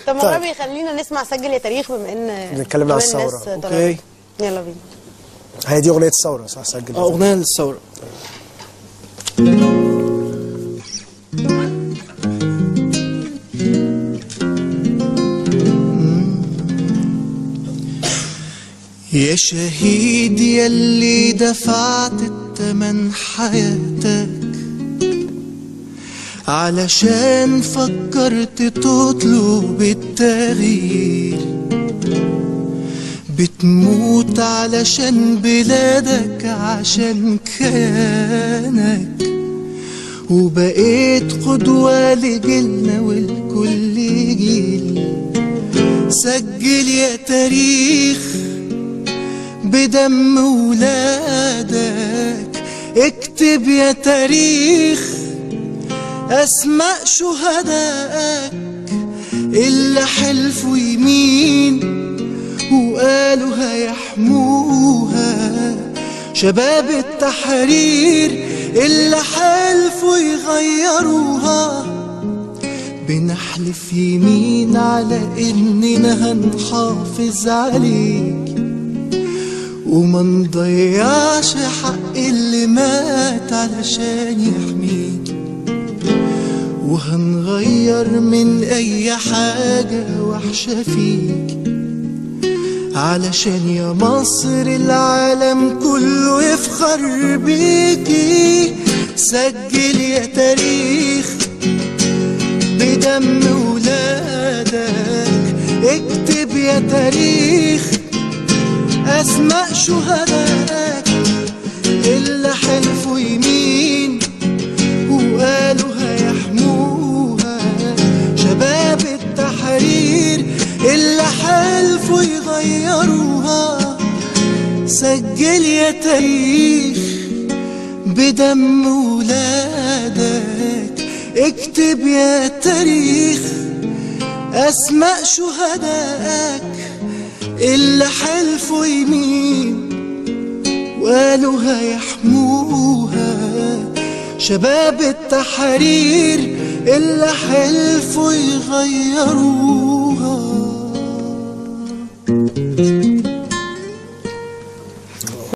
طب مغربي خلينا نسمع سجل يا تاريخ بما ان بنتكلم عن الثوره. اوكي يلا بينا. هي دي اغنيه الثوره صح؟ سجل اغنيه للثوره. يا شهيد يلي دفعت التمن حياتك علشان فكرت تطلب التغيير، بتموت علشان بلادك عشان كيانك، وبقيت قدوة لجيلنا ولكل جيل. سجل يا تاريخ بدم ولادك، اكتب يا تاريخ أسماء شهدائك اللي حلفوا يمين وقالوا هيحموها، شباب التحرير اللي حلفوا يغيروها. بنحلف يمين على إننا هنحافظ عليك وما نضيعش حق اللي مات علشان يحميك، وهنغير من أي حاجة وحشة فيك علشان يا مصر العالم كله يفخر بيكي. سجل يا تاريخ بدم ولادك، اكتب يا تاريخ أسماء شهدائك اللي حلفوا يمين وقالوا هيحموها، شباب التحرير اللي حلفوا يغيروها. سجل يا تاريخ بدم ولادك، اكتب يا تاريخ أسماء شهدائك اللي حلفوا يمين وقالوا هيحموها، شباب التحرير اللي حلفوا يغيروها.